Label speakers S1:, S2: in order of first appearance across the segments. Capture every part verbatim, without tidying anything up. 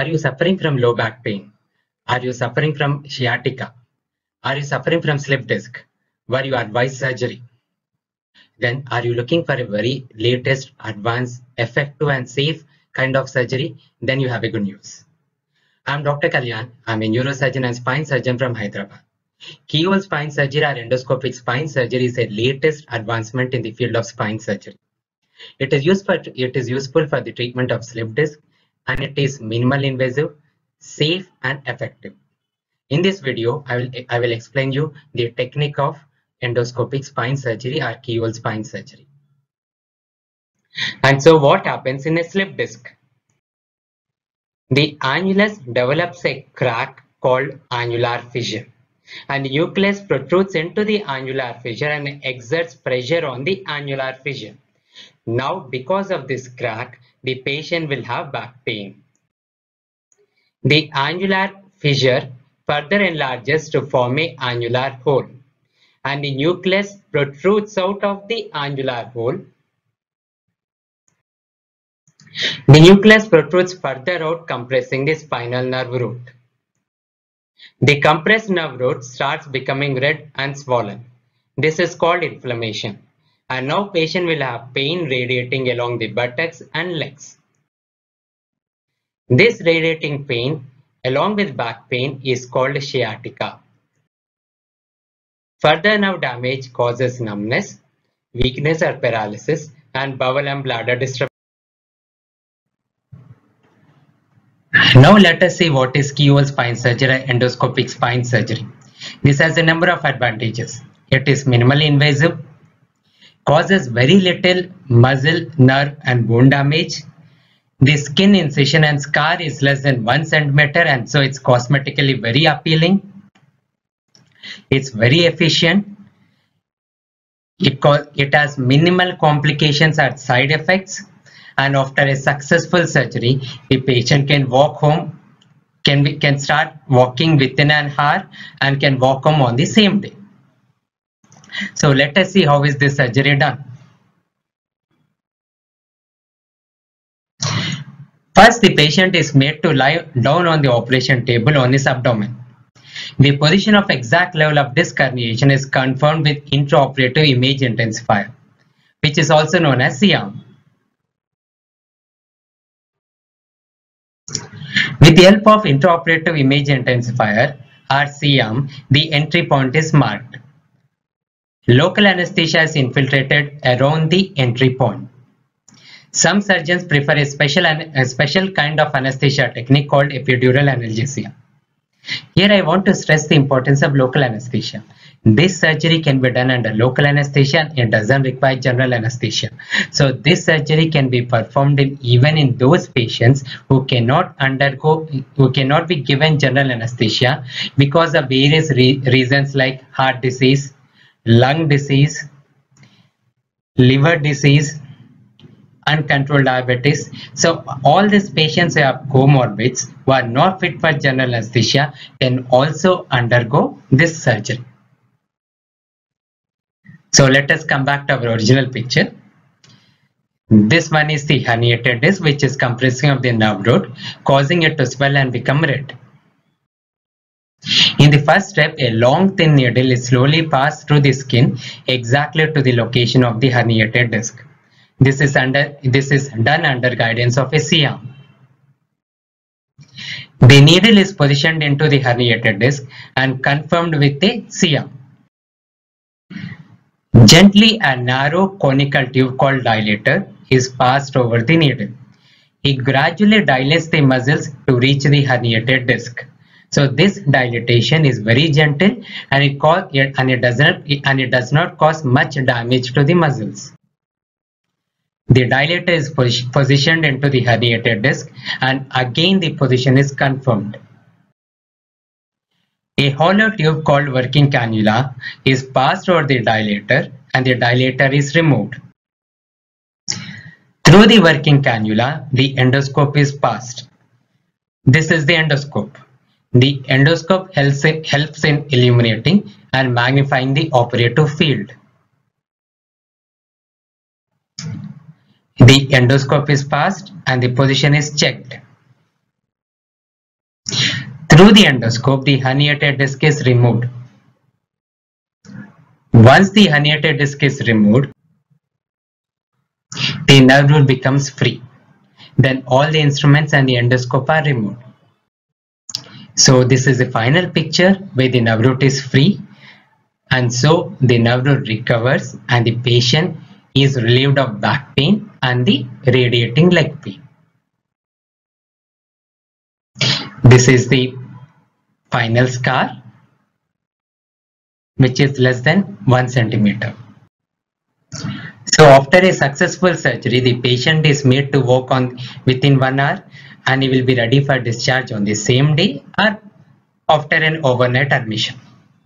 S1: Are you suffering from low back pain? Are you suffering from sciatica? Are you suffering from slip disc? Were you advised surgery? Then are you looking for a very latest, advanced, effective and safe kind of surgery? Then you have a good news. I'm Doctor Kalyan. I'm a neurosurgeon and spine surgeon from Hyderabad. Keyhole spine surgery or endoscopic spine surgery is the latest advancement in the field of spine surgery. It is used for, it is useful for the treatment of slip disc, and it is minimal invasive, safe and effective. In this video, I will, I will explain you the technique of endoscopic spine surgery or keyhole spine surgery. And so what happens in a slip disc? The annulus develops a crack called annular fissure, and the nucleus protrudes into the annular fissure and exerts pressure on the annular fissure. Now, because of this crack, the patient will have back pain. The annular fissure further enlarges to form an annular hole, and the nucleus protrudes out of the annular hole. The nucleus protrudes further out, compressing the spinal nerve root. The compressed nerve root starts becoming red and swollen. This is called inflammation. And now patient will have pain radiating along the buttocks and legs. This radiating pain along with back pain is called sciatica. Further nerve damage causes numbness, weakness or paralysis, and bowel and bladder disturbance. Now let us see what is keyhole spine surgery and endoscopic spine surgery. This has a number of advantages. It is minimally invasive, causes very little muscle, nerve and bone damage. The skin incision and scar is less than one centimeter, and so it's cosmetically very appealing. It's very efficient. It, it has minimal complications or side effects. And after a successful surgery, the patient can walk home, can, be, can start walking within an hour and can walk home on the same day. So let us see how is this surgery done. First, the patient is made to lie down on the operation table on his abdomen. The position of exact level of disc herniation is confirmed with intraoperative image intensifier, which is also known as C I A M. With the help of intraoperative image intensifier or C I A M, the entry point is marked. Local anesthesia is infiltrated around the entry point. Some surgeons prefer a special, a special kind of anesthesia technique called epidural analgesia. Here I want to stress the importance of local anesthesia. This surgery can be done under local anesthesia and it doesn't require general anesthesia. So this surgery can be performed in, even in those patients who cannot undergo, who cannot be given general anesthesia because of various re reasons like heart disease, lung disease, liver disease, uncontrolled diabetes. So all these patients who have comorbids who are not fit for general anesthesia can also undergo this surgery. So let us come back to our original picture. This one is the herniated disc, which is compressing of the nerve root, causing it to swell and become red. In the first step, a long thin needle is slowly passed through the skin exactly to the location of the herniated disc. This is under this is done under guidance of a C I A M. The needle is positioned into the herniated disc and confirmed with a C I A M. Gently, a narrow conical tube called dilator is passed over the needle. It gradually dilates the muscles to reach the herniated disc. So this dilatation is very gentle and it cause and it does not and it does not cause much damage to the muscles. The dilator is positioned into the herniated disc and again the position is confirmed. A hollow tube called working cannula is passed over the dilator and the dilator is removed. Through the working cannula, the endoscope is passed. This is the endoscope. The endoscope helps in, helps in illuminating and magnifying the operative field. The endoscope is passed and the position is checked. Through the endoscope, the herniated disc is removed. Once the herniated disc is removed, the nerve root becomes free. Then all the instruments and the endoscope are removed. So this is the final picture where the nerve root is free, and so the nerve root recovers and the patient is relieved of back pain and the radiating leg pain. This is the final scar, which is less than one centimeter. So after a successful surgery, the patient is made to walk on within one hour and he will be ready for discharge on the same day or after an overnight admission.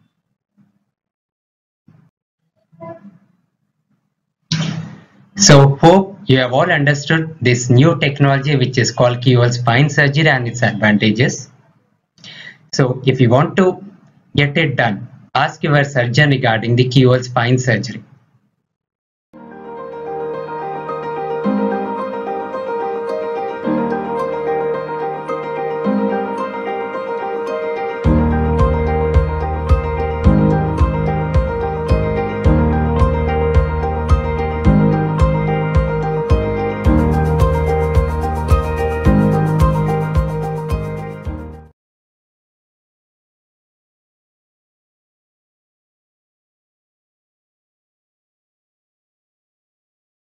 S1: So hope you have all understood this new technology which is called keyhole spine surgery and its advantages. So if you want to get it done, ask your surgeon regarding the keyhole spine surgery.